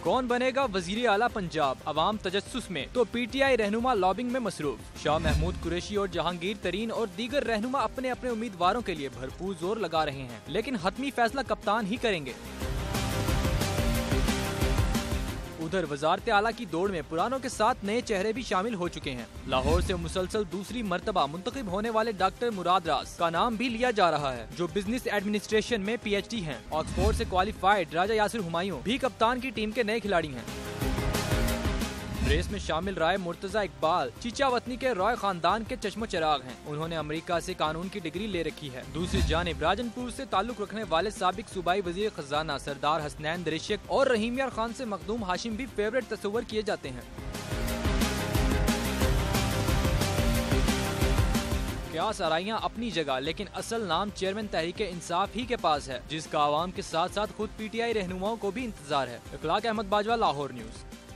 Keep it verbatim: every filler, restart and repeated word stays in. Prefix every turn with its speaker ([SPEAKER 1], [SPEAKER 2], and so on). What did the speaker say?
[SPEAKER 1] कौन बनेगा वजीर आला पंजाब, अवाम तजस्सुस में तो पी टी आई रहनुमा लॉबिंग में मसरूफ। शाह महमूद कुरैशी और जहांगीर तरीन और दीगर रहनुमा अपने अपने उम्मीदवारों के लिए भरपूर जोर लगा रहे हैं, लेकिन हतमी फैसला कप्तान ही करेंगे। उधर वजारत आला की दौड़ में पुरानों के साथ नए चेहरे भी शामिल हो चुके हैं। लाहौर से मुसलसल दूसरी मर्तबा मुंतखब होने वाले डॉक्टर मुराद रास का नाम भी लिया जा रहा है, जो बिजनेस एडमिनिस्ट्रेशन में पी एच डी हैं। ऑक्सफोर्ड से क्वालिफाइड राजा यासिर हुमायूं भी कप्तान की टीम के नए खिलाड़ी हैं। रेस में शामिल राय मुर्तजा इकबाल चीचा वतनी के रॉय खानदान के चश्मो चिराग हैं। उन्होंने अमेरिका से कानून की डिग्री ले रखी है। दूसरी जानिब राजनपुर से ताल्लुक रखने वाले साबिक सूबाई वजीर खजाना सरदार हसनैन दरिशक और रहीम यार खान से मखदूम हाशिम भी फेवरेट तस्वर किए जाते हैं। क्यास आराइयां अपनी जगह, लेकिन असल नाम चेयरमैन तहरीक इंसाफ ही के पास है, जिसका आवाम के साथ साथ खुद पी टी आई रहनुमाओं को भी इंतजार है। इखलाक अहमद बाजवा, लाहौर न्यूज।